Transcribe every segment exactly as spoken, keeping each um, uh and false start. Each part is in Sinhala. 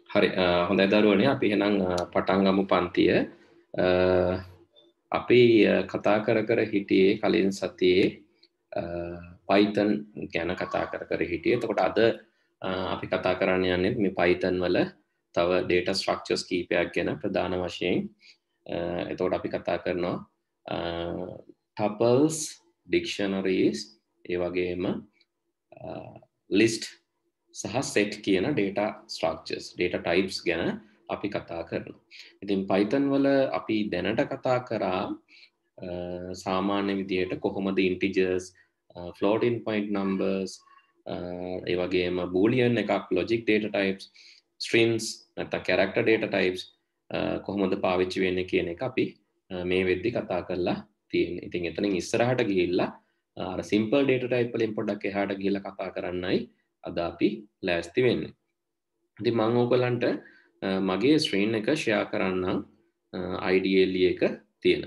හරි හොඳයි දරුවනේ අපි එහෙනම් පටන් ගමු පන්තිය. අපි කතා කර කර හිටියේ කලින් සතියේ Python ගැන කතා කර කර හිටියේ. එතකොට අද අපි කතා කරන්න යන්නේ මේ Python වල තව data structures කීපයක් ගැන ප්‍රධාන වශයෙන්. එතකොට අපි කතා කරනවා tuples, dictionaries, ඒ වගේම list සහ set කියන data structures, data types ගැන අපි කතා කරනවා. ඉතින් Python වල අපි දැනට කතා කරා සාමාන්‍ය විදිහට කොහොමද integers, floating point numbers, ඒ වගේම boolean එකක්, logic data types, strings නැත්නම් character data types කොහොමද පාවිච්චි වෙන්නේ කියන එක අපි මේ වෙද්දි කතා කරලා තියෙන්නේ. ඉතින් එතනින් ඉස්සරහට ගිහිල්ලා අර simple data type වලින් පොඩ්ඩක් එහාට ගිහිල්ලා කතා කරන්නයි අද අපි ලෑස්ති වෙන්නේ. ඉතින් මම ඕගලන්ට මගේ ස්ක්‍රීන් එක ෂෙයා කරන්නම් ideally එක තියෙන.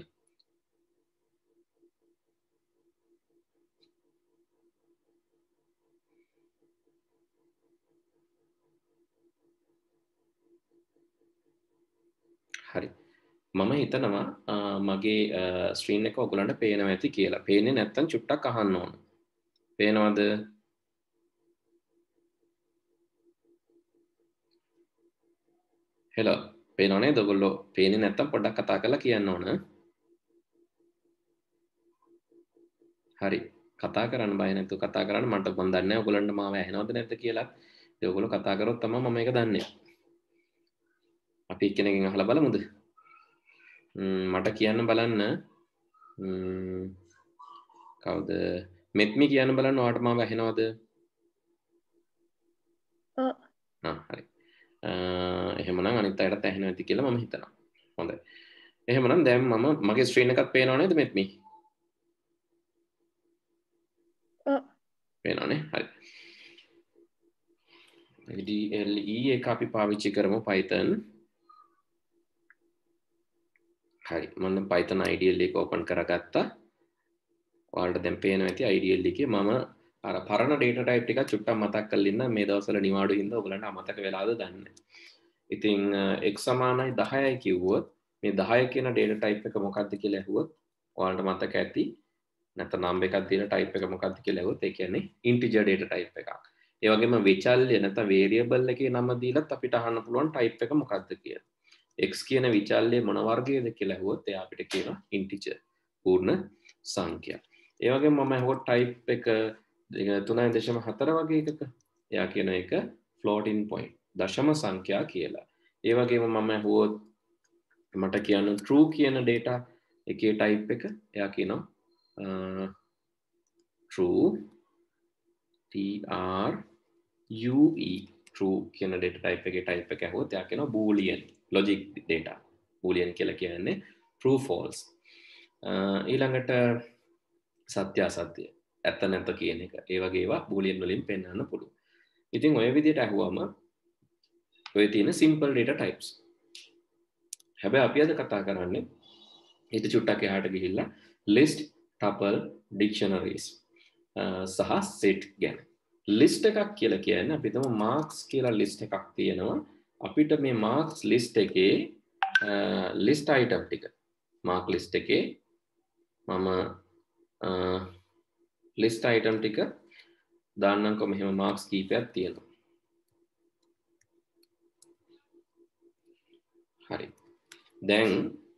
හරි. මම හිතනවා මගේ ස්ක්‍රීන් එක ඔයගලන්ට පේනවා ඇති කියලා. පේන්නේ නැත්නම් චුට්ටක් අහන්න ඕන. පේනවද? හෙලෝ පේනව නේද ඔයගොල්ලෝ? පේන්නේ නැත්තම් පොඩ්ඩක් කතා කරලා කියන්න ඕන. හරි. කතා කරන්න බය නැතුව කතා කරන්න. මට මන් දන්නේ නැහැ ඔයගොල්ලන්ට මාව ඇහෙනවද නැද්ද කියලා. ඒ ඔයගොල්ලෝ කතා කරොත් තමයි මම මේක දන්නේ. අපි එක්කෙනෙක්ගෙන් අහලා බලමුද? මට කියන්න බලන්න. කවුද? මෙත්මි කියන්න බලන්න ඔයාලට මාව ඇහෙනවද? ඔව්. ආ හරි. එහෙමනම් අනිත් අයටත් ඇහෙනවා ඇති කියලා මම හිතනවා. හොඳයි. එහෙමනම් දැන් මම මගේ ස්ක්‍රීන් එකත් පේනව නේද මෙත්මි? ඔව්. පේනවනේ. හරි. D L E එක අපි පාවිච්චි කරමු Python. හරි. මම Python ideally එක open කරගත්තා. ඔයාලට දැන් පේනවා ඇති ideally එකේ මම අර පරණ data type ටික චුට්ටක් මතක් කරලා ඉන්න මේ දවස්වල නිවාඩු හින්දා ඔයගලන්ට අමතක වෙලාද දන්නේ නැහැ. ඉතින් x සමානයි දහයයි කිව්වොත් මේ දහය කියන data type එක මොකක්ද කියලා ඇහුවොත් ඔයාලට මතක ඇති. නැත්නම් number එකක් දීලා type එක මොකක්ද කියලා ඇහුවොත් ඒ කියන්නේ integer data type එකක්. ඒ වගේම විචල්්‍ය නැත්නම් variable එකේ නම දීලත් අපිට අහන්න පුළුවන් type එක මොකක්ද කියලා. x කියන විචල්්‍ය මොන වර්ගයේද කියලා ඇහුවොත් එයා අපිට කියනවා integer පූර්ණ සංඛ්‍යා. ඒ වගේම මම ඇහුවොත් type එක තුනයි දශම හතර වගේ එකක එයා කියන එක floating point දශම සංඛ්‍යා කියලා. ඒ වගේම මම ඇහුවොත් මට කියන්න true කියන data එකේ type එක එයා කියනවා true T R U E true කියන data type එකේ type එක ඇහුවොත් එයා කියනවා boolean logic data. boolean කියලා කියන්නේ true false. ඊළඟට සත්‍ය අසත්‍ය ඇත්ත නැත්ත කියන එක. ඒ වගේ ඒවා boolean වලින් පෙන්වන්න පුළුවන්. ඉතින් ඔය විදිහට අහුවම ඔය තියෙන simple data types. හැබැයි අපි අද කතා කරන්නේ ඊට චුට්ටක් එහාට ගිහිල්ලා list, tuple, dictionaries සහ set ගැන. list එකක් කියලා කියන්නේ අපි හිතමු marks කියලා list එකක් තියෙනවා. අපිට මේ marks list එකේ list item ටික mark list එකේ මම list item ටික දාන්නම්කො මෙහෙම marks කීපයක් තියෙනවා. හරි. දැන්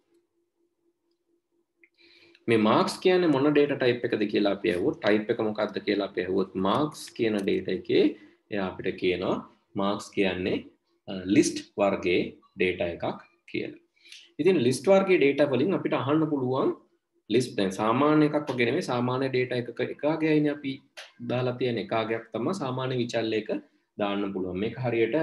මේ marks කියන්නේ මොන data type එකද කියලා අපි අහුවොත් type එක මොකක්ද කියලා අපි අහුවොත් marks කියන data එකේ එයා අපිට කියනවා marks කියන්නේ list වර්ගයේ data එකක් කියලා. ඉතින් list වර්ගයේ data වලින් අපිට අහන්න පුළුවන් list දැන් සාමාන්‍ය එකක් වගේ නෙමෙයි සාමාන්‍ය data එකක එකගයයිනේ අපි දාලා තියෙන එකගයක් තමයි සාමාන්‍ය විචල්්‍ය එක දාන්න පුළුවන්. මේක හරියට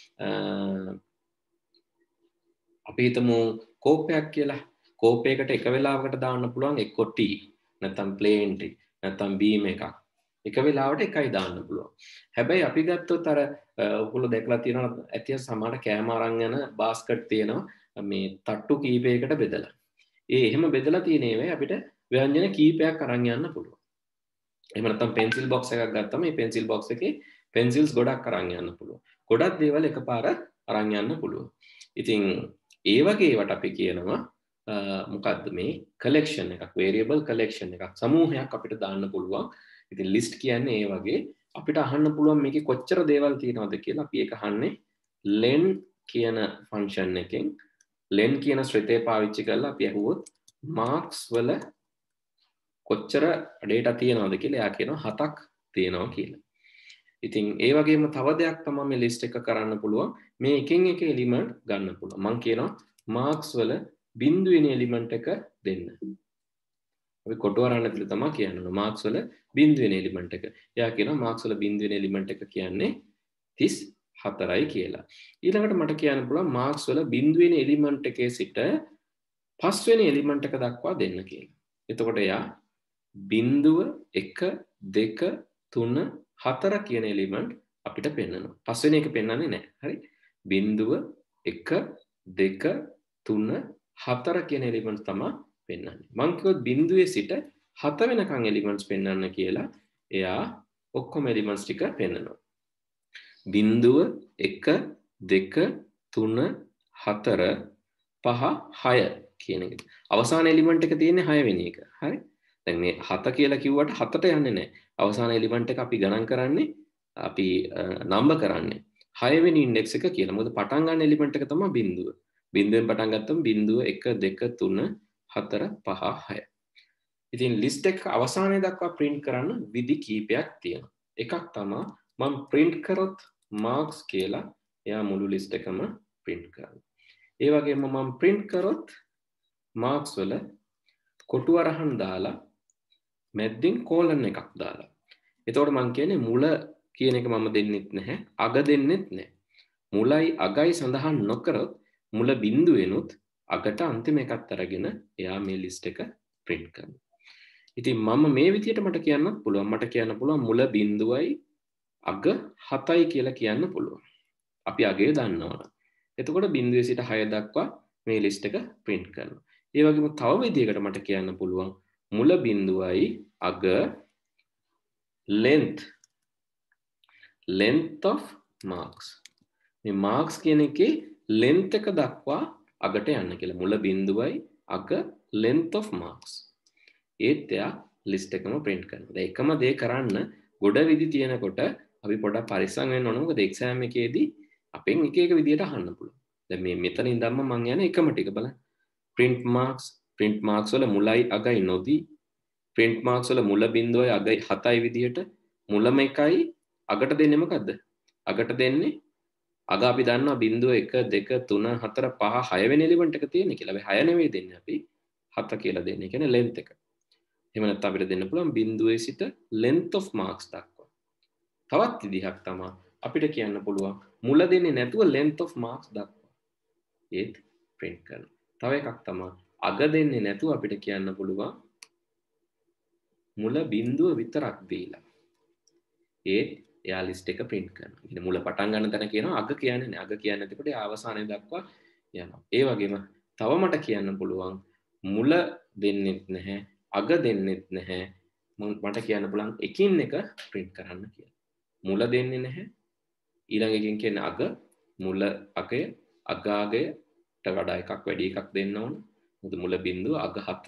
අපි හිතමු කෝපයක් කියලා. කෝපයකට එක වෙලාවකට දාන්න පුළුවන් එක්ක T නැත්නම් plain T නැත්නම් beam එකක්. එක වෙලාවට එකයි දාන්න පුළුවන්. හැබැයි අපි ගත්තොත් අර ඔයගොල්ලෝ දැකලා තියෙනවා ඇතිය සමහර කෑම අරන් යන බාස්කට් තියෙනවා මේ තට්ටු කීපයකට බෙදලා. ඒ එහෙම බෙදලා තියෙන ඒවා අපිට ව්‍යංජන කීපයක් අරන් යන්න පුළුවන්. එහෙම නැත්නම් pencil box එකක් ගත්තම මේ pencil box එකේ pencils ගොඩක් අරන් යන්න පුළුවන්. ගොඩක් දේවල් එකපාර අරන් යන්න පුළුවන්. ඉතින් ඒ වගේ ඒවට අපි කියනවා මොකද්ද මේ collection එකක්, variable collection එකක්, සමූහයක් අපිට දාන්න පුළුවන්. ඉතින් list කියන්නේ ඒ වගේ අපිට අහන්න පුළුවන් මේකේ කොච්චර දේවල් තියෙනවද කියලා. අපි ඒක අහන්නේ len කියන function එකෙන්. len කියන ශ්‍රිතය පාවිච්චි කරලා අපි අහුවොත් marks වල කොච්චර data තියෙනවද කියලා. එයා කියනවා හතක් තියෙනවා කියලා. ඉතින් ඒ වගේම තව දෙයක් තමයි මේ list එක කරන්න පුළුවන්. මේ එකින් එක element ගන්න පුළුවන්. මම කියනවා marks වල බිඳුවෙනි element එක දෙන්න. අපි කොටු අරන් ඇතුළේ තමයි කියන්නේ marks වල බිඳුවෙනි element එක. එයා කියනවා marks වල බිඳුවෙනි element එක කියන්නේ තිස් හතරයි කියලා. ඊළඟට මට කියන්න පුළුවන් marks වල බිඳුවෙනි element එකේ සිට පස්වෙනි element එක දක්වා දෙන්න කියලා. එතකොට එයා බිඳුව එක දෙක තුන හතර කියන එලිමන්ට් අපිට පෙන්වනවා. පස්වෙනි එක පෙන්වන්නේ නැහැ. හරි? බිඳුව එක දෙක තුන හතර කියන එලිමන්ට්ස් තමයි පෙන්වන්නේ. මම කිව්වොත් බිඳුවේ සිට හත වෙනකන් එලිමන්ට්ස් පෙන්වන්න කියලා. එයා ඔක්කොම එලිමන්ට්ස් ටික පෙන්වනවා. බිඳුව එක දෙක තුන හතර පහ හය කියන එක. අවසාන එලිමන්ට් එක තියෙන්නේ හය වෙනි එක. හරි? දැන් මේ හත කියලා කිව්වට හතට යන්නේ නැහැ. අවසාන එලිමන්ට් එක අපි ගණන් කරන්නේ අපි නම්බර් කරන්නේ හය වෙනි ඉන්ඩෙක්ස් එක කියලා. මොකද පටන් ගන්න එලිමන්ට් එක තමයි බිඳුව. බිඳුවෙන් පටන් ගත්තම බිඳුව එක දෙක තුන හතර පහ හය. ඉතින් ලිස්ට් එක අවසානයේ දක්වා print කරන්න විදි කීපයක් තියෙනවා. එකක් තමයි මම print කරොත් marks කියලා එයා මුළු ලිස්ට් එකම print කරනවා. ඒ වගේම මම print කරොත් marks වල කොටු අරහන් දාලා මැද්දෙන් කෝලන් එකක් දාලා. එතකොට මම කියන්නේ මුල කියන එක මම දෙන්නෙත් නැහැ, අග දෙන්නෙත් නැහැ. මුලයි අගයි සඳහන් නොකරොත් මුල බිඳුවෙනුත් අගට අන්තිම එකත් අරගෙන එයා මේ ලිස්ට් එක print කරනවා. ඉතින් මම මේ විදිහට මට කියන්නත් පුළුවන්. මට කියන්න පුළුවන් මුල බිඳුවයි අග හතයි කියලා කියන්න පුළුවන්. අපි අගය දන්නවනම්. එතකොට බිඳුවේ සිට හය දක්වා මේ ලිස්ට් එක print කරනවා. ඒ වගේම තව විදිහකට මට කියන්න පුළුවන් මුල බිඳුවයි අග length length of marks. මේ marks කියන එකේ length එක දක්වා අගට යන්න කියලා. මුල බිඳුවයි අග length of marks. ඒත් එයා ලිස්ට් එකම print කරනවා. දැන් එකම දේ කරන්න ගොඩ විදි තියෙනකොට අපි පොඩක් පරිස්සම් වෙන්න ඕන. මොකද එක්සෑම් එකේදී අපෙන් එක එක විදියට අහන්න පුළුවන්. දැන් මේ මෙතන ඉඳන්ම මම යන එකම ටික බලන්න. print marks print marks වල මුලයි අගයි නොදී print marks වල මුල බිඳුවයි අගයි හතයි විදියට මුලම එකයි අගට දෙන්නේ මොකද්ද? අගට දෙන්නේ අග අපි දන්නවා බිඳුව එක දෙක තුන හතර පහ හය වෙනි එලිමන්ට් එක තියෙන්නේ කියලා. අපි හය නෙවෙයි දෙන්නේ අපි හත කියලා දෙන්නේ. ඒ කියන්නේ length එක. එහෙම නැත්නම් අපිට දෙන්න පුළුවන් බිඳුවේ සිට length of marks දක්වා. තවත් විදිහක් තමයි අපිට කියන්න පුළුවන් මුල දෙන්නේ නැතුව length of marks දක්වා. ඒත් print කරනවා. තව එකක් තමයි අග දෙන්නේ නැතුව අපිට කියන්න පුළුවන් මුල බිඳුව විතරක් දීලා. ඒත් එයා ලිස්ට් එක print කරනවා. ඉතින් මුල පටන් ගන්න තැන කියනවා අග කියන්නේ නැහැ. අග කියන්නේ එතකොට අවසානයේ දක්වා යනවා. ඒ වගේම තව මට කියන්න පුළුවන් මුල දෙන්නෙත් නැහැ, අග දෙන්නෙත් නැහැ. මට කියන්න පුළුවන් එකින් එක print කරන්න කියලා. මුල දෙන්නේ නැහැ. ඊළඟ එකෙන් කියන්නේ අග, මුල අගය, අග අගයට වඩා එකක් වැඩි එකක් දෙන්න ඕන. මොකද මුල බිඳුව අග හත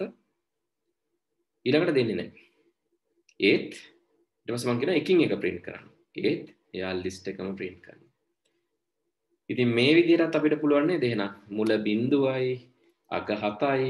ඊළඟට දෙන්නේ නැහැ. ඒත් ඊට පස්සේ මම කියනවා එකින් එක print කරන්න. ඒත් එයා ලිස්ට් එකම print කරනවා. ඉතින් මේ විදිහට අපිට පුළුවන් නේද එහෙනම් මුල බිඳුවයි අග හතයි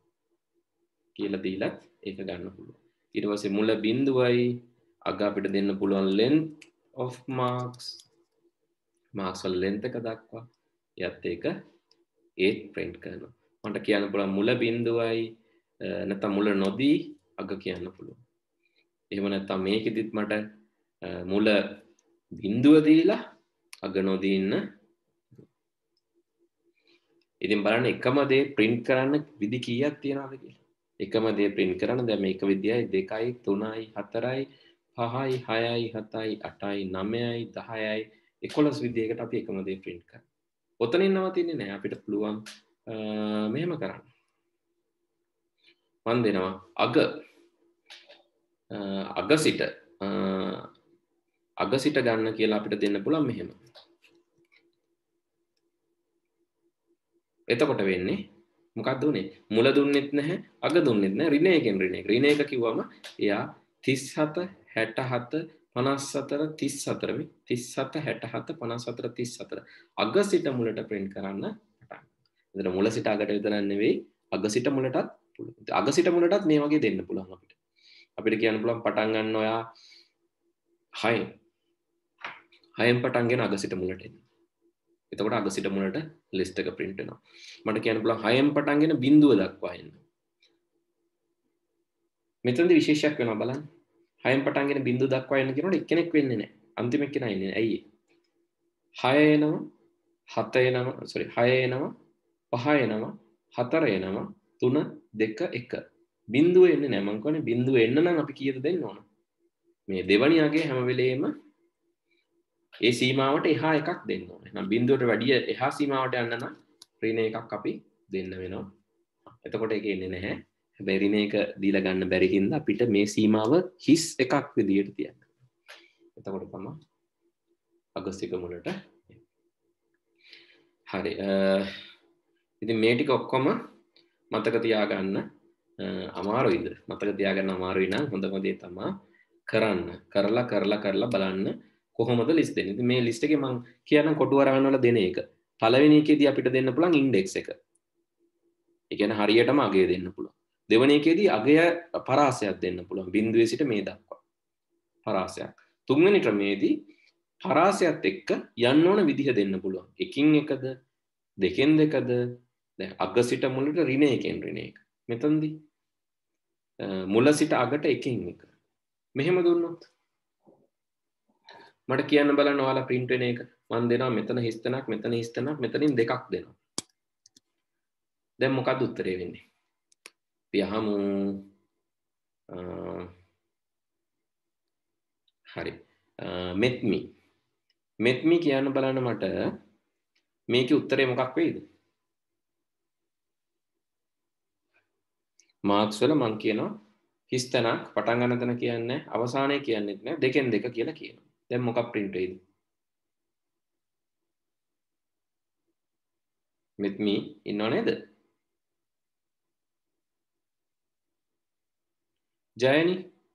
කියලා දීලත් ඒක ගන්න පුළුවන්. ඊට පස්සේ මුල බිඳුවයි අග අපිට දෙන්න පුළුවන් length of marks marks වල length එක දක්වා යත් ඒක ඒත් print කරනවා. මට කියන්න පුළුවන් මුල බිඳුවයි නැත්නම් මුල නොදී අග කියන්න පුළුවන්. එහෙම නැත්නම් මේකෙදිත් මට මුල බිඳුව දීලා අග නොදී ඉන්න. ඉතින් බලන්න එකම දේ print කරන්න විදි කීයක් තියනවද කියලා. එකම දේ print කරන්න දැන් මේක විදියයි දෙකයි තුනයි හතරයි පහයි හයයි හතයි අටයි නවයයි දහයයි එකොළොස් විදියකට අපි එකම දේ print කරනවා. ඔතනින් නවතින්නේ නැහැ. අපිට පුළුවන් මෙහෙම කරන්න. මන් දෙනවා අග අග සිට අග සිට ගන්න කියලා අපිට දෙන්න පුළුවන් මෙහෙම. එතකොට වෙන්නේ මොකක්ද උනේ? මුල දුන්නෙත් නැහැ, අග දුන්නෙත් නැහැ. ඍණ එකෙන් ඍණ එක. ඍණ එක කිව්වම එයා තිස් හත, හැට හත, පනස් හතර, තිස් හතර මේ තිස් හත, හැට හත, පනස් හතර, තිස් හතර අග සිට මුලට print කරන්න පටන්. එතන මුල සිට අගට විතරක් නෙවෙයි අග සිට මුලටත් පුළුවන්. අග සිට මුලටත් මේ වගේ දෙන්න පුළුවන් අපිට. අපිට කියන්න පුළුවන් පටන් ගන්න ඔයා හයෙන්. හයෙන් පටන්ගෙන අග සිට මුලට එන්න. එතකොට අග සිට මුලට list එක print වෙනවා. මට කියන්න පුළුවන් හයෙන් පටන්ගෙන බිංදුව දක්වා එන්න. මෙතනදී විශේෂයක් වෙනවා බලන්න. හයෙන් පටන්ගෙන බිංදුව දක්වා එන්න කියනකොට එක්කෙනෙක් වෙන්නේ නැහැ. අන්තිම එක්කෙනා එන්නේ නැහැ. ඇයි? හය එනවා, හත එනවා, sorry හය එනවා, පහ එනවා, හතර එනවා, තුන, දෙක, එක. බිංදුව එන්නේ නැහැ. මම කියන්නේ බිංදුව එන්න නම් අපි කීයද දෙන්න ඕන? මේ දෙවනි අගේ හැම වෙලේම ඒ සීමාවට එහා එකක් දෙන්න ඕනේ. නම් බිංදුවට වැඩිය එහා සීමාවට යන්න නම් ඍණ එකක් අපි දෙන්න වෙනවා. එතකොට ඒක එන්නේ නැහැ. හැබැයි ඍණ එක දීලා ගන්න බැරි හින්දා අපිට මේ සීමාව හිස් එකක් විදියට තියන්න. එතකොට තමයි අගසික මුලට. හරි. ඉතින් මේ ටික ඔක්කොම මතක තියාගන්න අමාරුයිද? මතක තියාගන්න අමාරුයි නම් හොඳම දේ තමයි කරන්න. කරලා කරලා කරලා බලන්න කොහොමද ලිස්ට් දෙන්නේ. ඉතින් මේ ලිස්ට් එකේ මම කියන්නම් කොටු වරහන් වල දෙන එක. පළවෙනි එකේදී අපිට දෙන්න පුළුවන් ඉන්ඩෙක්ස් එක. ඒ කියන්නේ හරියටම අගය දෙන්න පුළුවන්. දෙවෙනි එකේදී අගය පරාසයක් දෙන්න පුළුවන්. බිංදුවේ සිට මේ දක්වා. පරාසයක්. තුන්වෙනි ක්‍රමයේදී පරාසයත් එක්ක යන්න ඕන විදිහ දෙන්න පුළුවන්. එකින් එකද, දෙකෙන් දෙකද, දැන් අග සිට මුලට ඍණ එකෙන් ඍණ එක. මෙතනදී මුල සිට අගට එකින් එක. මෙහෙම දුන්නොත් මට කියන්න බලන්න ඔයාලා print වෙන එක. මම දෙනවා මෙතන හිස්තනක්, මෙතන හිස්තනක්, මෙතනින් දෙකක් දෙනවා. දැන් මොකක්ද උත්තරේ වෙන්නේ? අපි අහමු. හරි. මෙත්මි. මෙත්මි කියන්න බලන්න මට මේකේ උත්තරේ මොකක් වෙයිද? මාක්ස් වල මම කියනවා හිස්තනක් පටන් ගන්න තැන කියන්නේ අවසානයේ කියන්නේත් නෑ දෙකෙන් දෙක කියලා කියනවා. දැන් මොකක් print වෙයිද? මෙත්මි ඉන්නව නේද? ජයනි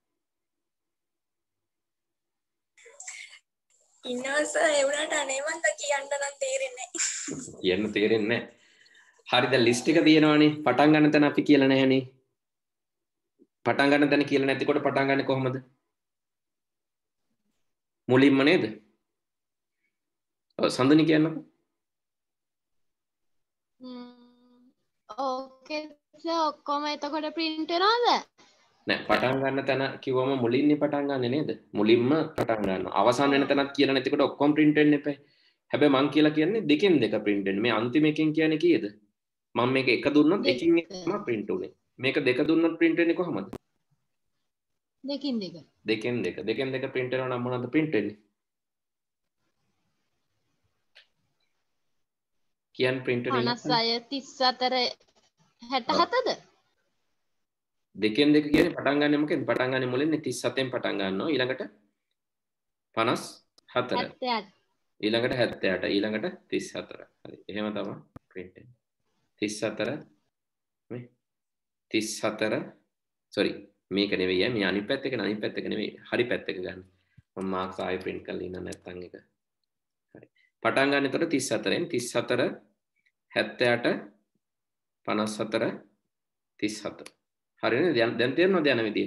ඉන්නවස ඒ වුණාට අනේ මන්ද කියන්න නම් තේරෙන්නේ නැහැ. කියන්න තේරෙන්නේ නැහැ. හරි දැන් ලිස්ට් එක තියෙනවානේ. පටන් ගන්න තැන අපි කියලා නැහැනේ. පටන් ගන්න තැන කියලා නැතිකොට පටන් ගන්නේ කොහොමද? මුලින්ම නේද? ඔව් සඳුනි කියන්නකෝ. ඕකේ ඔක්කොම එතකොට print වෙනවද? නෑ පටන් ගන්න තැන කිව්වම මුලින්නේ පටන් ගන්නෙ නේද? මුලින්ම පටන් ගන්නවා. අවසන් වෙන තැනත් කියලා නැතිකොට ඔක්කොම print වෙන්න එපා. හැබැයි මං කියලා කියන්නේ දෙකෙන් දෙක print වෙන්න. මේ අන්තිම එකෙන් කියන්නේ කීයද? මම මේක එක දුන්නොත් එකින් එක තමයි print උනේ. මේක දෙක දුන්නොත් print වෙන්නේ කොහමද? දෙකින් දෙක. දෙකෙන් දෙක. දෙකෙන් දෙක print වෙනවා නම් මොනවද print වෙන්නේ? කියන් print වෙන්නේ පනස් හය, තිස් හතර, හැට හතද? දෙකෙන් දෙක කියන්නේ පටන් ගන්න මොකෙන්ද? පටන් ගන්න මුලින්නේ තිස් හතෙන් පටන් ගන්නවා. ඊළඟට පනස් හතර. හැත්තෑ අට. ඊළඟට හැත්තෑ අට. ඊළඟට තිස් හතර. හරි. එහෙම තමයි print වෙන්නේ. තිස් හතර මේ තිස් හතර sorry මේක නෙවෙයි මේ අනිත් පැත්ත එක අනිත් පැත්ත එක නෙවෙයි. හරි පැත්ත එක ගන්න. මම මාක්ස් ආයෙ print කරලා ඉන්න නැත්තම් එක. හරි. පටන් ගන්න එතකොට තිස් හතරෙන් තිස් හතර හැත්තෑ අට පනස් හතර තිස් හතර. හරිනේ දැන් තේරෙනවද යන විදිය?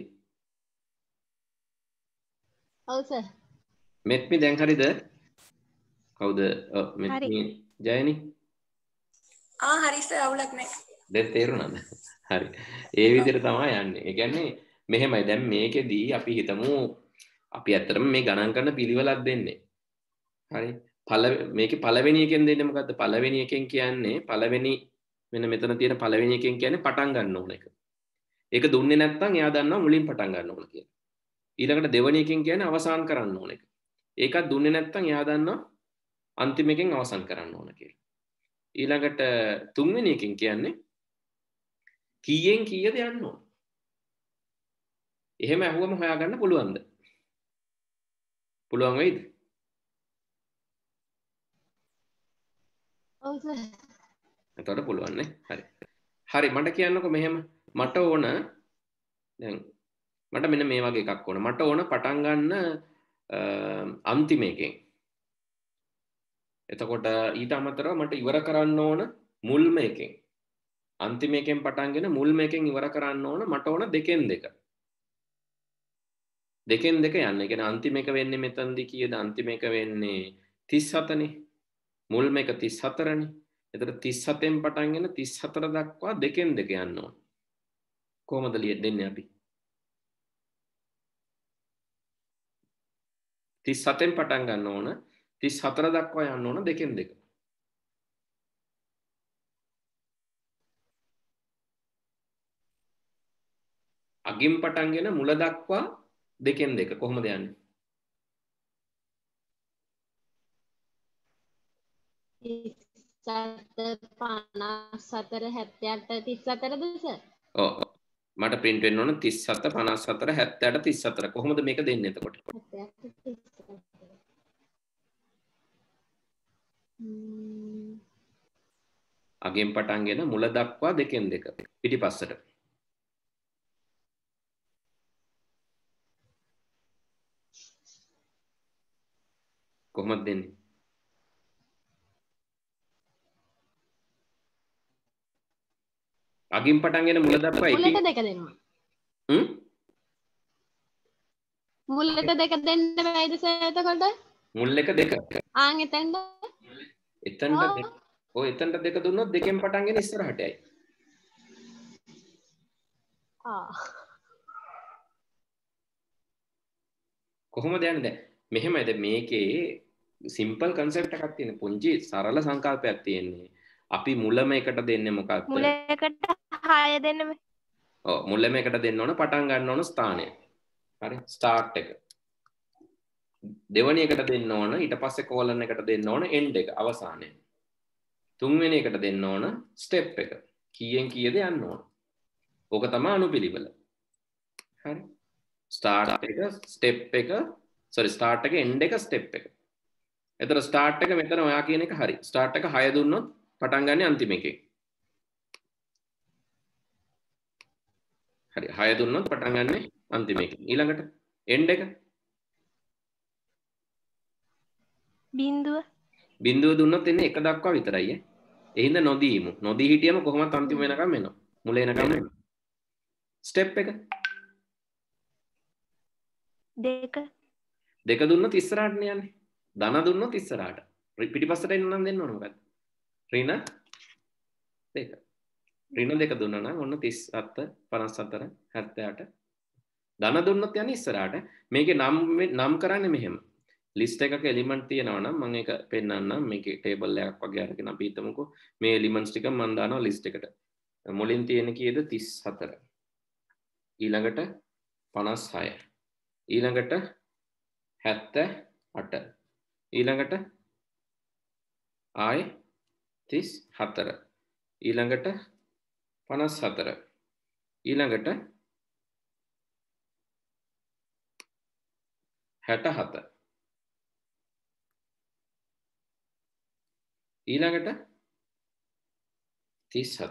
ඔව් සර්. මෙත්මි දැන් හරිද? කවුද? ඔව් මෙත්මි ජයනි. ආ හරි සර් අවුලක් නැහැ. දැන් තේරුණාද? හරි. ඒ විදිහට තමයි යන්නේ. ඒ කියන්නේ මෙහෙමයි දැන් මේකෙදී අපි හිතමු අපි ඇත්තටම මේ ගණන් කරන පිළිවෙලක් දෙන්නේ. හරි. පළ මේකේ පළවෙනි එකෙන් දෙන්නේ මොකද්ද? පළවෙනි එකෙන් කියන්නේ පළවෙනි මෙන්න මෙතන තියෙන පළවෙනි එකෙන් කියන්නේ පටන් ගන්න ඕන එක. ඒක දුන්නේ නැත්නම් එයා දන්නවා මුලින් පටන් ගන්න ඕන කියලා. ඊළඟට දෙවෙනි එකෙන් කියන්නේ අවසන් කරන්න ඕන එක. ඒකත් දුන්නේ නැත්නම් එයා දන්නවා අන්තිම එකෙන් අවසන් කරන්න ඕන කියලා. ඊළඟට තුන්වෙනි එකෙන් කියන්නේ කීයෙන් කීයද යන්න ඕන. එහෙම අහුවම හොයාගන්න පුළුවන්ද? පුළුවන් වෙයිද? ඔව් සර්. එතකොට පුළුවන් නේ. හරි. හරි මට කියන්නකෝ මෙහෙම මට ඕන දැන් මට මෙන්න මේ වගේ එකක් ඕන. මට ඕන පටන් ගන්න අන්තිම එකෙන්. එතකොට ඊට අමතරව මට ඉවර කරන්න ඕන මුල්ම එකෙන්. අන්තිම එකෙන් පටන්ගෙන මුල්ම එකෙන් ඉවර කරන්න ඕන මට ඕන දෙකෙන් දෙක. දෙකෙන් දෙක යන්න. ඒ කියන්නේ අන්තිම එක වෙන්නේ මෙතනදී කීයද? අන්තිම එක වෙන්නේ තිස් හතනේ. මුල්ම එක තිස් හතරනේ. එතකොට තිස් හතෙන් පටන්ගෙන තිස් හතර දක්වා දෙකෙන් දෙක යන්න ඕන. කොහොමද දෙන්නේ අපි? තිස් හතෙන් පටන් ගන්න ඕන තිස් හතර දක්වා යන්න ඕන දෙකෙන් දෙක. අගින් පටන්ගෙන මුල දක්වා දෙකෙන් දෙක කොහොමද යන්නේ? පනස් හතර හැත්තෑ අට තිස් හතරද සර්? ඔව්. මට print වෙන්න ඕන තිස් හත පනස් හතර හැත්තෑ අට තිස් හතර. කොහොමද මේක දෙන්නේ එතකොට? අගෙන් පටන්ගෙන මුල දක්වා දෙකෙන් දෙක පිටිපස්සට. කොහොමද දෙන්නේ? අගින් පටන්ගෙන මුල දක්වා එකකින් මුලට දෙක දෙනවා. හ්ම් මුලට දෙක දෙන්න බැයිද සර් එතකොට? මුල් එක දෙක. ආන් එතෙන්ද? එතනට දෙක. ඔය එතනට දෙක දුන්නොත් දෙකෙන් පටන්ගෙන ඉස්සරහට යයි. ආ. කොහොමද යන්නේ දැන්? මෙහෙමයි දැන් මේකේ සිම්පල් කන්සෙප්ට් එකක් තියෙන. පුංචි සරල සංකල්පයක් තියෙන්නේ. අපි මුලම එකට දෙන්නේ මොකක්ද? මුලකට හය දෙන්න බෑ. ඔව් මුලම එකට දෙන්න ඕන පටන් ගන්න ඕන ස්ථානය. හරි ස්ටාර්ට් එක. දෙවැනි එකට දෙන්න ඕන ඊට පස්සේ කෝලන් එකට දෙන්න ඕන එන්ඩ් එක අවසානය. තුන්වෙනි එකට දෙන්න ඕන ස්ටෙප් එක. කීයෙන් කීයද යන්න ඕන. ඕක තමයි අනුපිළිවෙල. හරි. ස්ටාර්ට් එක ස්ටෙප් එක සෝරි ස්ටාර්ට් එක එන්ඩ් එක ස්ටෙප් එක. එතන ස්ටාර්ට් එක මෙතන ඔයා කියන එක හරි. ස්ටාර්ට් එක හය දුන්නොත් පටන් ගන්න අන්තිම එකේ. හරි හය දුන්නොත් පටන් ගන්න අන්තිම එකේ. ඊළඟට එන්ඩ් එක බිඳුව බිඳුව දුන්නොත් එන්නේ එක දක්වා විතරයි ඈ. ඒ හින්දා නොදීමු. නොදී හිටියම කොහොමත් අන්තිම වෙනකම් එනවා. මුල එනකම් එනවා. ස්ටෙප් එක දෙක දෙක දුන්නොත් ඉස්සරහට යන්නේ. ධන දුන්නොත් ඉස්සරහට. පිටිපස්සට එන්න නම් දෙන්න ඕන මොකද්ද? ඍණ දෙක. ඍණ දෙක දුන්නා නම් ඔන්න තිස් හත පනස් හතර හැත්තෑ අට. ධන දුන්නොත් යන්නේ ඉස්සරහට. මේකේ නම් නම් කරන්නේ මෙහෙම. ලිස්ට් එකක එලිමන්ට් තියෙනවා නම් මම ඒක පෙන්නන්නම්. මේකේ ටේබල් එකක් වගේ අරගෙන අපි හිතමුකෝ මේ එලිමන්ට්ස් ටික මම දානවා ලිස්ට් එකට. මුලින් තියෙන කීයද? තිස් හතර. ඊළඟට පනස් හය. ඊළඟට හැත්තෑ අට. ඊළඟට ආයි තිස් හතර. ඊළඟට පනස් හතර. ඊළඟට හැට හත. ඊළඟට තිස් හත.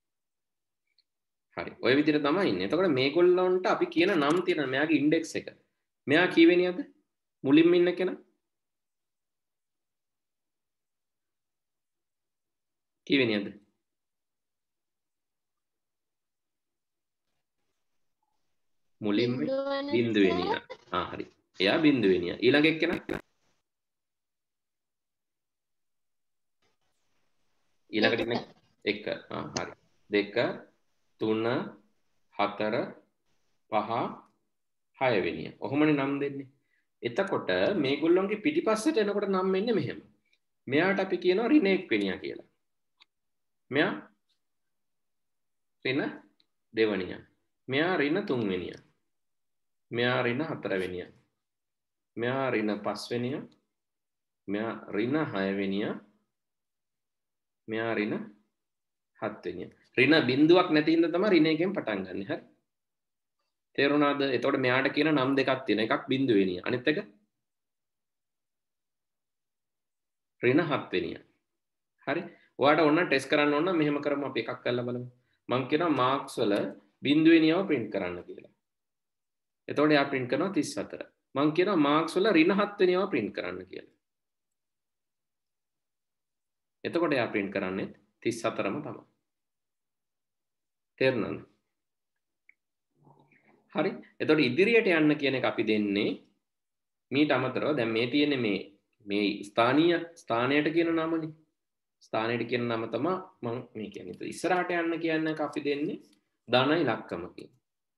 හරි. ඔය විදිහට තමයි ඉන්නේ. එතකොට මේගොල්ලන්ට අපි කියන නම් තියෙනවා. මෙයාගේ ඉන්ඩෙක්ස් එක. මෙයා කීවෙනියද? මුලින්ම ඉන්න කෙනා. කීවෙනියද? මුලින්ම බිඳුවෙනියා. ආ හරි. එයා බිඳුවෙනියා. ඊළඟ එක්කෙනා ඊළඟට ඉන්නේ එක. ආ හරි. දෙක තුන හතර පහ හය වෙනිය. ඔහොමනේ නම් දෙන්නේ. එතකොට මේගොල්ලන්ගේ පිටිපස්සට එනකොට නම් එන්නේ මෙහෙම. මෙයාට අපි කියනවා ඍණ එක් වෙනියා කියලා. මෙයා ඍණ දෙවෙනියා. මෙයා ඍණ තුන් වෙනියා. මෙයා ඍණ හතර වෙනියා. මෙයා ඍණ පහ වෙනියා. මෙයා ඍණ හය වෙනියා. මෙයා ඍණ හත් වෙනියා. ඍණ බිඳුවක් නැති හින්දා තමයි ඍණ එකෙන් පටන් ගන්නෙ. හරි. තේරුණාද? එතකොට මෙයාට කියන නම් දෙකක් තියෙනවා. එකක් බිඳු වෙනියා. අනිත් එක ඍණ හත් වෙනියා. හරි. ඔයාට ඕන ටෙස්ට් කරන්න ඕන නම් මෙහෙම කරමු අපි එකක් කරලා බලමු. මම කියනවා මාක්ස් වල බිංදුවේ නියම print කරන්න කියලා. එතකොට එයා print කරනවා තිස් හතර. මම කියනවා මාක්ස් වල ඍණ හත් වෙනියව print කරන්න කියලා. එතකොට එයා print කරන්නේ තිස් හතරම තමයි. තේරුණාද? හරි. එතකොට ඉදිරියට යන්න කියන එක අපි දෙන්නේ මීට අමතරව දැන් මේ තියෙන්නේ මේ මේ ස්ථානීය ස්ථානයට කියන නමනේ. ස්ථානයට කියන නම තමයි මම මේ කියන්නේ. ඉස්සරහට යන්න කියන එක අපි දෙන්නේ ධන ඉලක්කම කියන.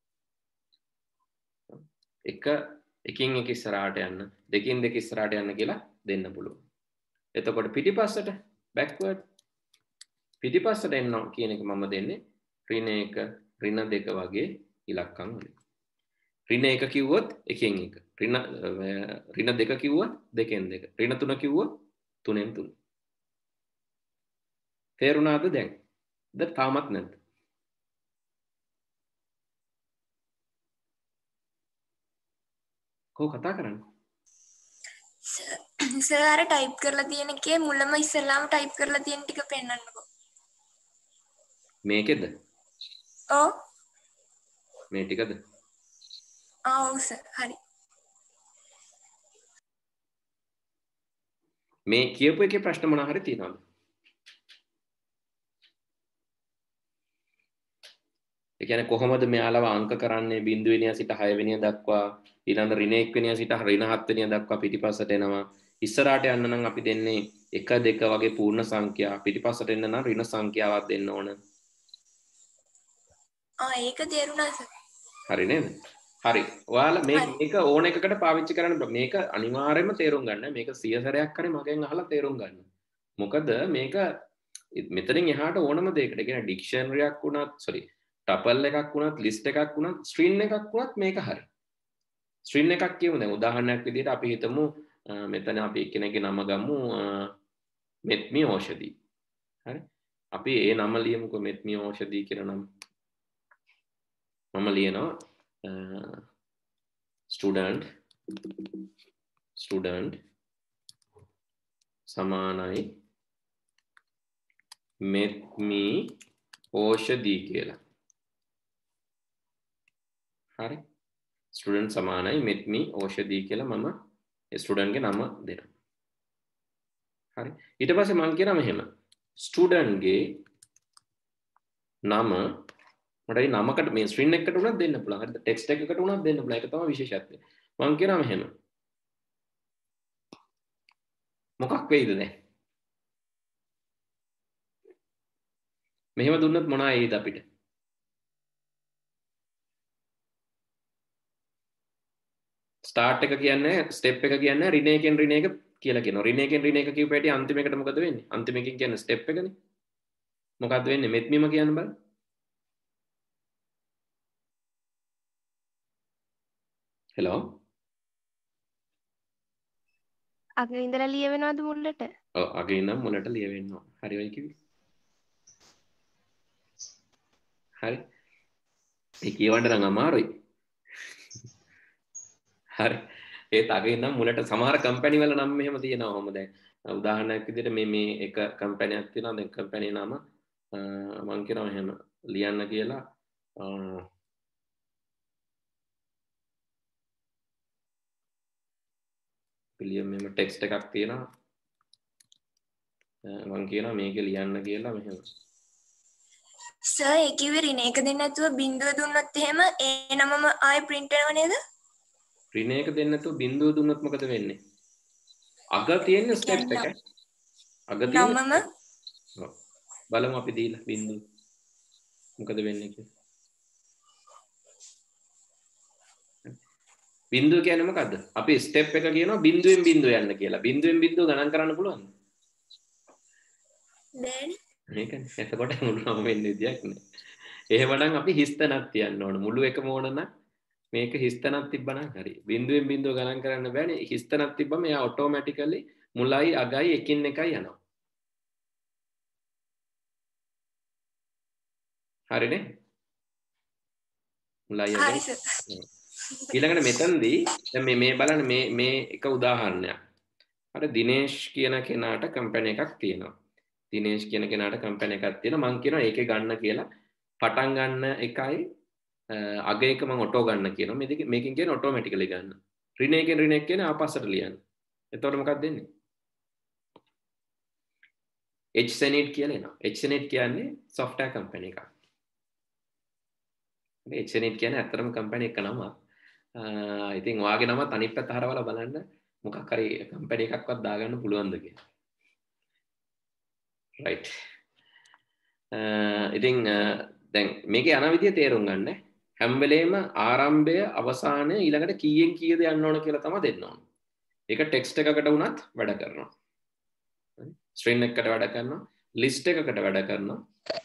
එක එකින් එක ඉස්සරහට යන්න, දෙකින් දෙක ඉස්සරහට යන්න කියලා දෙන්න පුළුවන්. එතකොට පිටිපස්සට backward පිටිපස්සට එන්න කියන එක මම දෙන්නේ ඍණ එක, ඍණ දෙක වගේ ඉලක්කම් වලින්. ඍණ එක කිව්වොත් එකෙන් එක. ඍණ ඍණ දෙක කිව්වොත් දෙකෙන් දෙක. ඍණ තුන කිව්වොත් තුනෙන් තුන. තේරුණාද දැන්? ද තාමත් නැද්ද? කොහොම කතා කරන්නේ? සර් අර ටයිප් කරලා තියෙන එකේ මුලම ඉස්සෙල්ලාම ටයිප් කරලා තියෙන ටික පෙන්නන්නකෝ. මේකෙද? ඔව්. මේ ටිකද? ආ ඔව් සර්. හරි. මේ කියපු එකේ ප්‍රශ්න මොනවා හරි තියෙනවද? ඒ කියන්නේ කොහොමද මෙයාලව අංක කරන්නේ බිංදුව වෙනිය සිට හය වෙනිය දක්වා ඊළඟ ඍණ එක් වෙනිය සිට ඍණ හත් වෙනිය දක්වා පිටිපස්සට එනවා. ඉස්සරහට යන්න නම් අපි දෙන්නේ එක දෙක වගේ පූර්ණ සංඛ්‍යා. පිටිපස්සට එන්න නම් ඍණ සංඛ්‍යාවක් දෙන්න ඕන. ආ ඒක තේරුණා සර්. හරි නේද? හරි. ඔයාලා මේ මේක ඕන එකකට පාවිච්චි කරන්න මේක අනිවාර්යයෙන්ම තේරුම් ගන්න. මේක සිය සැරයක් හරි මගෙන් අහලා තේරුම් ගන්න. මොකද මේක මෙතනින් එහාට ඕනම දෙයකට කියන ඩික්ෂනරියක් වුණත් sorry ටපල් එකක් වුණත් ලිස්ට් එකක් වුණත් ස්ට්‍රින් එකක් වුණත් මේක හරි. ස්ට්‍රින් එකක් කියමු දැන් උදාහරණයක් විදිහට අපි හිතමු මෙතන අපි එක්කෙනෙක්ගේ නම ගමු මෙත්මි ඕෂධි. හරි. අපි ඒ නම ලියමුකෝ මෙත්මි ඕෂධි කියලා නම. මම ලියනවා ස්ටුඩන්ට් ස්ටුඩන්ට් සමානයි මෙත්මි ඕෂධි කියලා. හරි. ස්ටුඩන්ට් සමානයි මෙත්මි ඕෂධි කියලා මම ඒ ස්ටුඩන්ට්ගේ නම දෙනවා. හරි. ඊට පස්සේ මම කියනවා මෙහෙම ස්ටුඩන්ට්ගේ නම මට ඒ නමකට මේ ස්ට්‍රින් එකකට උනත් දෙන්න පුළුවන්. හරිද? ටෙක්ස්ට් එකකට උනත් දෙන්න පුළුවන්. ඒක තමයි විශේෂත්වය. මම කියනවා මෙහෙම. මොකක් වෙයිද දැන්? මෙහෙම දුන්නොත් මොනවා එයිද අපිට? ස්ටාර්ට් එක කියන්නේ ස්ටෙප් එක කියන්නේ ඍණ එකෙන් ඍණ එක කියලා කියනවා. ඍණ එකෙන් ඍණ එක කියූප හැටි අන්තිම එකට මොකද වෙන්නේ? අන්තිම එකකින් කියන්නේ ස්ටෙප් එකනේ. මොකද්ද වෙන්නේ? මෙත්මිම කියන්න බලන්න. හෙලෝ. අගේ ඉඳලා ලියවෙනවද මුල්ලට? ඔව් අගේ ඉඳන් මුලට ලියවෙන්න ඕන. හරි ඔය කිව්වේ. හරි. ඒ කියවන්න නම් අමාරුයි. හරි. ඒත් අගේ ඉඳන් මුලට සමහර කම්පැනි වල නම් මෙහෙම තියෙනවා. ඔහොම දැන් උදාහරණයක් විදිහට මේ මේ එක කම්පැනියක් තියෙනවා. දැන් කම්පැනි නම මම කියනවා එහෙම ලියන්න කියලා පිළියම් මෙම ටෙක්ස්ට් එකක් තියෙනවා. මම කියනවා මේක ලියන්න කියලා මෙහෙම. සර් ඒ කිව්වේ ඍණ එක දෙන්න නැතුව බිංදුව දුන්නොත් එහෙම ඒ නමම ආයෙ print වෙනව නේද? ඍණ එක දෙන්න නැතුව බිංදුව දුන්නොත් මොකද වෙන්නේ? අග තියෙන ස්ටෙප් එක. අග තියෙන නමම ඔව්. බලමු අපි දීලා බිංදුව. මොකද වෙන්නේ කියලා. බිංදුව කියන්නේ මොකද්ද? අපි ස්ටෙප් එක කියනවා බිංදුවෙන් බිංදුව යන්න කියලා. බිංදුවෙන් බිංදුව ගණන් කරන්න පුළුවන්ද? බෑනේ. මේකනේ. එතකොට මුළුම වෙන්නේ විදියක් නෑ. එහෙමනම් අපි හිස්තනක් තියන්න ඕන. මුළු එකම ඕන නම් මේක හිස්තනක් තිබ්බනම් හරි. බිංදුවෙන් බිංදුව ගණන් කරන්න බෑනේ. හිස්තනක් තිබ්බම එයා ඔටෝමැටිකලි මුලයි අගයි එකින් එකයි යනවා. හරිනේ? මුලයි අගයි. හරි සර්. ඊළඟට මෙතනදී දැන් මේ මේ බලන්න මේ මේ එක උදාහරණයක්. අර දිනේෂ් කියන කෙනාට කම්පැනි එකක් තියෙනවා. දිනේෂ් කියන කෙනාට කම්පැනි එකක් තියෙනවා මම කියනවා ඒකේ ගන්න කියලා පටන් ගන්න එකයි අග එක මම ඔටෝ ගන්න කියනවා මේක මේකෙන් කියන්නේ ඔටෝමැටිකලි ගන්න රින එකෙන් රින එක කියන්නේ ආපස්සට ලියන්න එතකොට මොකක්ද දෙන්නේ Hsenit කියලා එනවා Hsenit කියන්නේ software company එකක් මේ Hsenit කියන්නේ ඇත්තටම company එක නම ඉතින් ඔයාගේ නමත් අනිත් පැත්ත හරවලා බලන්න මොකක් හරි company එකක්වත් දාගන්න පුළුවන්ද කියලා right ඉතින් දැන් මේකේ යන විදිය තේරුම් ගන්න හැම වෙලේම ආරම්භය අවසානය ඊළඟට කීයෙන් කීයද යන්න ඕන කියලා තමයි දෙන්න ඕන. ඒක ටෙක්ස්ට් එකකට වුණත් වැඩ කරනවා. ස්ට්‍රින්ග් එකකට වැඩ කරනවා, ලිස්ට් එකකට වැඩ කරනවා.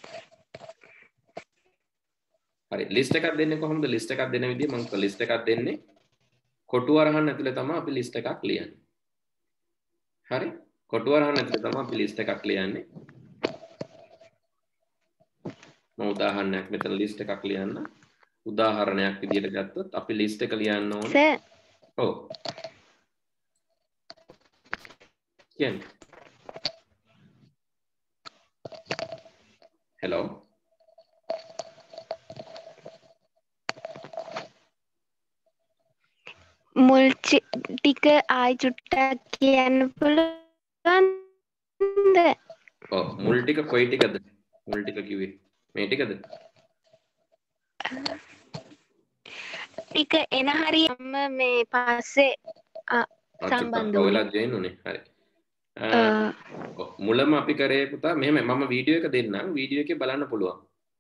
හරි ලිස්ට් එකක් දෙන්නේ කොහොමද? ලිස්ට් එකක් දෙන විදිය මම ලිස්ට් එකක් දෙන්නේ කොටු අරහන් ඇතුලේ තමයි අපි ලිස්ට් එකක් ලියන්නේ. හරි කොටු අරහන් ඇතුලේ තමයි අපි ලිස්ට් එකක් ලියන්නේ. මම උදාහරණයක් මෙතන ලිස්ට් එකක් ලියන්න. උදාහරණයක් විදියට ගත්තොත් අපි ලිස්ට් එක ලියන්න ඕනේ. සර්. ඔව්. කියන්නේ. හෙලෝ. මුල් ටික ආයි චුට්ටක් කියන්න පුළුවන්ද? ඔව් මුල් ටික කොයි ටිකද? මුල් ටික කිව්වේ මේ ටිකද? ටික එන හරියම මේ පස්සේ සම්බන්ධ ඔයලා ජොයින් උනේ. හරි. මුලම අපි කරේ පුතා මෙහෙම මම වීඩියෝ එක දෙන්නම්. වීඩියෝ එකේ බලන්න පුළුවන්.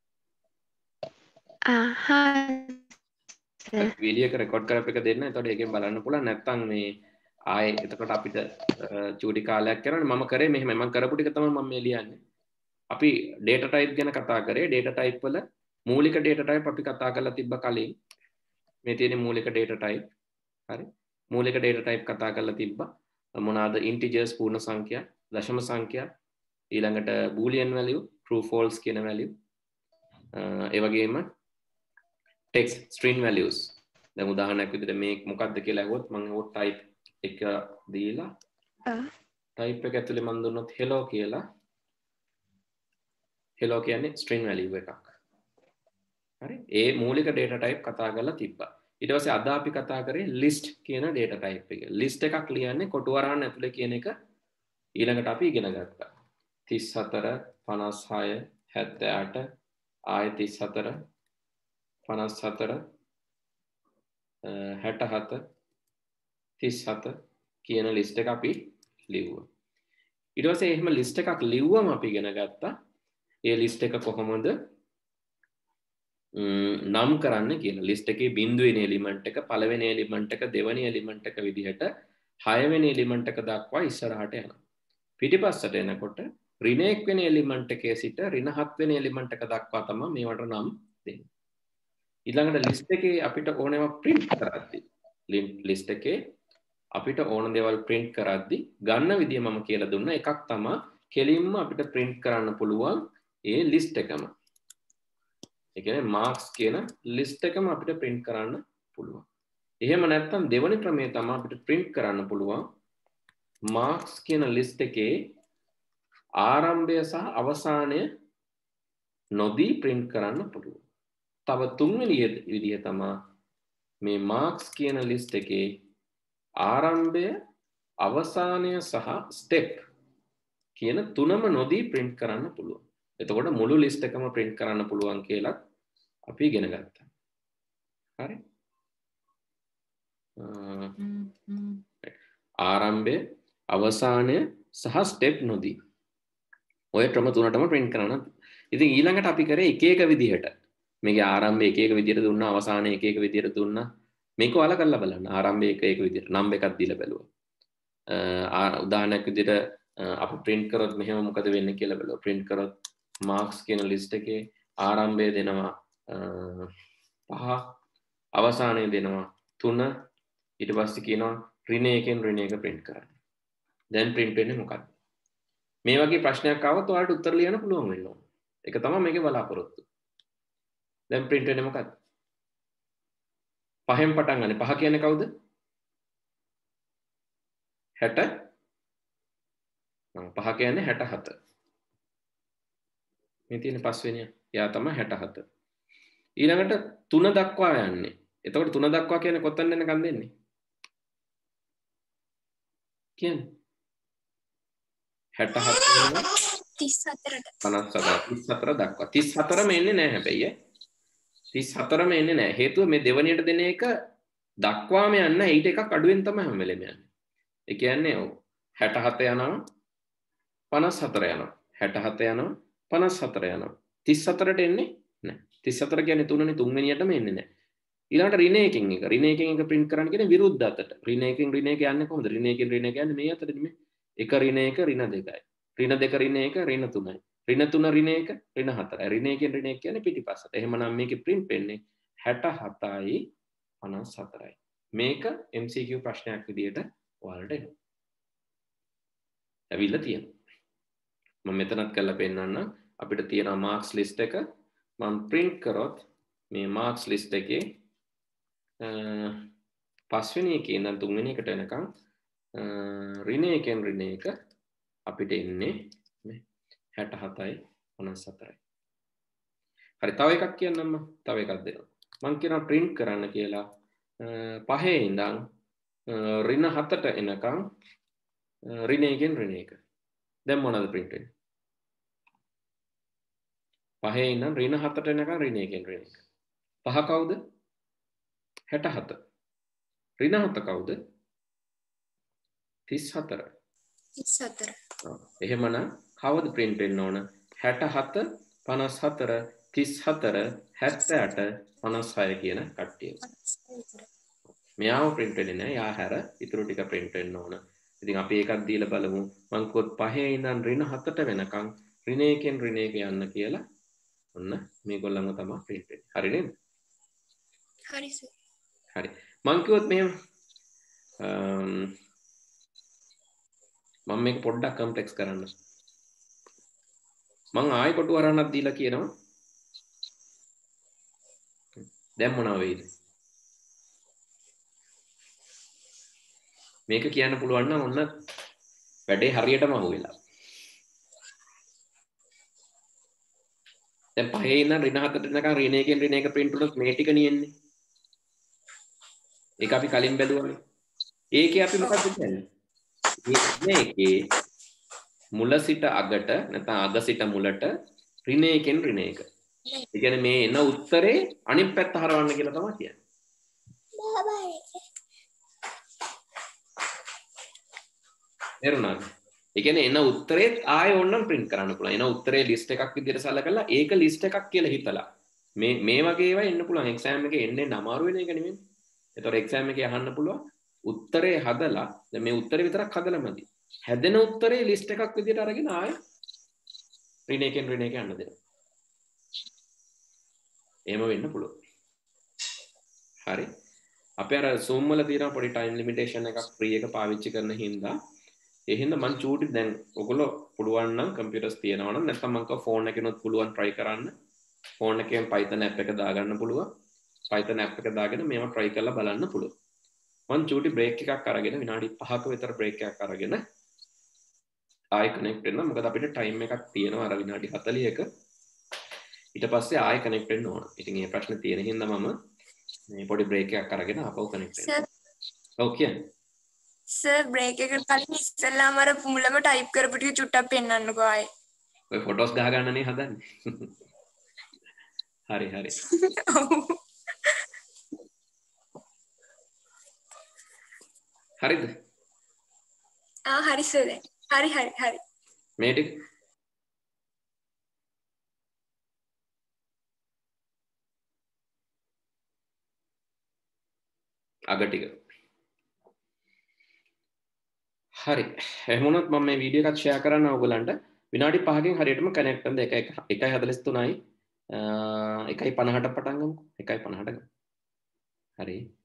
ආහා. වීඩියෝ එක රෙකෝඩ් කරපු එක දෙන්න. එතකොට ඒකෙන් බලන්න පුළුවන්. නැත්තම් මේ ආයේ එතකොට අපිට චූටි කාලයක් කරන්නේ මම කරේ මෙහෙම මම කරපු ටික තමයි මම මේ ලියන්නේ. අපි data type ගැන කතා කරේ. data type වල මූලික data type අපි කතා කරලා තිබ්බ කලින් මේ තියෙන මූලික data type. හරි. මූලික data type කතා කරලා තිබ්බා. මොනවාද integers පූර්ණ සංඛ්‍යා, දශම සංඛ්‍යා, ඊළඟට boolean value, true false කියන value. ඒ වගේම text string values. දැන් උදාහරණයක් විදිහට මේ මොකක්ද කියලා අහුවොත් මම ඕක type එක දීලා type එක ඇතුලේ මම දුන්නොත් hello කියලා. hello කියන්නේ string value එකක්. හරි. ඒ මූලික data type කතා කරලා තිබ්බා. ඊට පස්සේ අද අපි කතා කරේ list කියන data type එක. list එකක් ලියන්නේ කොටු වරහන් ඇතුලේ කියන එක ඊළඟට අපි ඉගෙන ගත්තා. තිස් හතර, පනස් හය, හැත්තෑ අට, ආය තිස් හතර, පනස් හතර, හැට හත, තිස් හත කියන list එක අපි ලිව්වා. ඊට පස්සේ එහෙම list එකක් ලිව්වම අපි ඉගෙන ගත්තා ඒ list එක කොහොමද නම් කරන්න කියලා. ලිස්ට් එකේ බිංදුවෙනි එලිමන්ට් එක, පළවෙනි එලිමන්ට් එක, දෙවෙනි එලිමන්ට් එක විදිහට හයවෙනි එලිමන්ට් එක දක්වා ඉස්සරහට යනවා. පිටිපස්සට එනකොට ඍණ එක වෙනි එලිමන්ට් එකේ සිට ඍණ හත් වෙනි එලිමන්ට් එක දක්වා තමයි මේවට නම් දෙන්නේ. ඊළඟට ලිස්ට් එකේ අපිට ඕනෑම print කරද්දී ලිස්ට් එකේ අපිට ඕන දේවල් print කරද්දී ගන්න විදිය මම කියලා දුන්නා. එකක් තමයි කෙලින්ම අපිට print කරන්න පුළුවන් ඒ ලිස්ට් එකම. ඒ කියන්නේ marks කියන list එකම අපිට print කරන්න පුළුවන්. එහෙම නැත්නම් දෙවෙනි ක්‍රමය තමයි අපිට print කරන්න පුළුවන් marks කියන list එකේ ආරම්භය සහ අවසානය නොදී print කරන්න පුළුවන්. තව තුන්වෙනි විදිය තමයි මේ marks කියන list එකේ ආරම්භය, අවසානය සහ step කියන තුනම නොදී print කරන්න පුළුවන්. එතකොට මුළු ලිස්ට් එකම print කරන්න පුළුවන් කියලා අපි ඉගෙන ගත්තා. හරි? ආරම්භය, අවසානය සහ ස්ටෙප් නොදී. ඔය ක්‍රම තුනටම print කරන්න. ඉතින් ඊළඟට අපි කරේ එක එක විදිහට. මේකේ ආරම්භය එක එක විදිහට දුන්නා, අවසානය එක එක විදිහට දුන්නා. මේක ඔයාලා කරලා බලන්න. ආරම්භය එක එක විදිහට නම් එකක් දීලා බලුවා. උදාහරණයක් විදිහට අපි print කරොත් මෙහෙම මොකද වෙන්නේ කියලා බලුවා. print කරොත් marks කියන list එකේ ආරම්භය දෙනවා පහ, අවසානය දෙනවා තුන, ඊට පස්සේ කියනවා ඍණ එකෙන් ඍණ එක print කරන්න. දැන් print වෙන්නේ මොකක්ද? මේ වගේ ප්‍රශ්නයක් ආවොත් ඔයාලට උත්තර ලියන්න පුළුවන් වෙන්න ඕන. ඒක තමයි මේකේ බලාපොරොත්තු. දැන් print වෙන්නේ මොකක්ද? පහෙන් පටන් ගන්න. පහ කියන්නේ කවුද? හැට. පහ කියන්නේ හැට හත. මේ තියෙන පස්වෙනි එයා තමයි හැට හත. ඊළඟට තුන දක්වා යන්නේ. එතකොට තුන දක්වා කියන්නේ කොතන යනකම් දෙන්නේ? කියන්නේ හැට හත වෙනවා තිස් හතරට. පනස් හතර තිස් හතර දක්වා. තිස් හතරම එන්නේ නැහැ හැබැයි ඈ. තිස් හතරම එන්නේ නැහැ. හේතුව මේ දෙවනියට දෙන එක දක්වාම යන්න ඊට එකක් අඩුවෙන් තමයි හැම වෙලෙම යන්නේ. ඒ කියන්නේ ඔව් හැට හත යනවා පනස් හතර යනවා. හැට හත යනවා පනස් හතර යනවා. තිස් හතරට එන්නේ නැහැ. තිස් හතර කියන්නේ තුනනේ තුන්වෙනියටම එන්නේ නැහැ. ඊළඟට ඍණ එකකින් එක ඍණ එකකින් එක print කරන්න කියන්නේ විරුද්ධ අතට. ඍණ එකකින් ඍණ එක යන්නේ කොහොමද? ඍණ එකකින් ඍණ එක යන්නේ මේ අතටද මේ? එක ඍණ එක ඍණ දෙකයි. ඍණ දෙක ඍණ එක ඍණ තුනයි. ඍණ තුන ඍණ එක ඍණ හතරයි. ඍණ එකකින් ඍණ එක කියන්නේ පිටිපස්සට. එහෙමනම් මේකේ print වෙන්නේ හැට හතයි පනස් හතරයි. මේක M C Q ප්‍රශ්නයක් විදියට ඔයාලට එනවා. ඇවිල්ලා තියෙනවා. මම මෙතනත් කරලා පෙන්නන්න. අපිට තියෙනවා marks list එක. මම print කරොත් මේ marks list එකේ පස්වෙනි එකේ ඉඳන් තුන්වෙනි එකට එනකම් ඍණ එකෙන් ඍණ එක අපිට එන්නේ මේ හැට හතයි පනස් හතරයි. හරි තව එකක් කියන්නම් මම. තව එකක් දෙනවා. මම කියනවා print කරන්න කියලා පහේ ඉඳන් ඍණ හතට එනකම් ඍණ එකෙන් ඍණ එක. දැන් මොනවද print වෙන්නේ? පහේ ඉඳන් ඍණ හතට එනකම් ඍණ එකෙන් ඍණ එක. පහ කවුද? හැට හත. ඍණ හත කවුද? තිස් හතර. තිස් හතර. එහෙමනම් කවද print වෙන්න ඕන? හැට හත පනස් හතර තිස් හතර හැත්තෑ අට පනස් හය කියන කට්ටිය. මෙයාව print වෙන්නේ නැහැ. යා හැර ඉතුරු ටික print වෙන්න ඕන. ඉතින් අපි ඒකක් දීලා බලමු. මං කිව්වොත් පහේ ඉඳන් ඍණ හතට වෙනකන් ඍණ එකෙන් ඍණ එක යන්න කියලා. ඔන්න මේගොල්ලන්ව තමයි print වෙන්නේ. හරි නේද? හරි සර්. හරි. මං කිව්වොත් මෙහෙම මම මේක පොඩ්ඩක් කම්ප්ලෙක්ස් කරන්න. මං ආයෙ කොටු අරන්නක් දීලා කියනවා. දැන් මොනව වෙයිද? මේක කියන්න පුළුවන් නම් ඔන්න වැඩේ හරියටම අහුවෙලා. දැන් පහේ ඉඳන් ඍණ හතට එනකන් ඍණ එකෙන් ඍණ එක print වුණොත් මේ ටික නියෙන්නේ. ඒක අපි කලින් බැලුවානේ. ඒකේ අපි මොකක්ද කියන්නේ? මේකේ මුල සිට අගට නැත්නම් අග සිට මුලට ඍණ එකෙන් ඍණ එක. ඒ කියන්නේ මේ එන උත්තරේ අනිත් පැත්ත හරවන්න කියලා තමයි කියන්නේ. තේරුණාද? ඒ කියන්නේ එන උත්තරේත් ආයෙ ඕනනම් print කරන්න පුළුවන්. එන උත්තරේ list එකක් විදිහට සලකලා ඒක list එකක් කියලා හිතලා මේ මේ වගේ ඒවා එන්න පුළුවන්. exam එකේ එන්නේ අමාරු වෙන එක නෙමෙයි. ඒතකොට exam එකේ අහන්න පුළුවන් උත්තරේ හදලා දැන් මේ උත්තරේ විතරක් හදලා මදි. හැදෙන උත්තරේ list එකක් විදිහට අරගෙන ආයෙ ඍණ එකෙන් ඍණ එක යන්න දෙනවා. එහෙම වෙන්න පුළුවන්. හරි. අපි අර Zoom වල තියෙන පොඩි time limitation එකක් free එක පාවිච්චි කරන හින්දා ඒ හින්දා මං චූටි දැන් ඔයගොල්ලෝ පුළුවන් නම් කම්පියුටර්ස් තියෙනවා නම් නැත්නම් මං කව ෆෝන් එකේනොත් පුළුවන් try කරන්න. ෆෝන් එකෙන් Python app එක දාගන්න පුළුවන්. Python app එක දාගෙන මේවා try කරලා බලන්න පුළුවන්. මං චූටි break එකක් අරගෙන විනාඩි පහක විතර break එකක් අරගෙන ආයෙ connect වෙන්න. මොකද අපිට time එකක් තියෙනවා අර විනාඩි හතළිහක. ඊට පස්සේ ආයෙ connect වෙන්න ඕන. ඉතින් මේ ප්‍රශ්නේ තියෙන හින්දා මම මේ පොඩි break එකක් අරගෙන ආපහු connect වෙනවා. ඔව් කියන්නේ. සර් break එකට කලින් ඉස්සෙල්ලාම අර මුලම type කරපු ටික චුට්ටක් පෙන්නන්නකෝ ආයේ. ඔය photos ගහ ගන්නනේ හදන්නේ. හරි හරි. හරිද? ආ හරි සර්. හරි හරි හරි. මේ ටික අග ටික හරි. එහෙම වුණොත් මම මේ වීඩියෝ එකත් ෂෙයා කරන්න ඕගොල්ලන්ට විනාඩි පහකින් හරියටම කනෙක්ට් වෙන්න එක එකයි හතළිස් තුනයි එකයි පනහට පටන් ගමුකෝ. එකයි පනහට ගමු. හරි.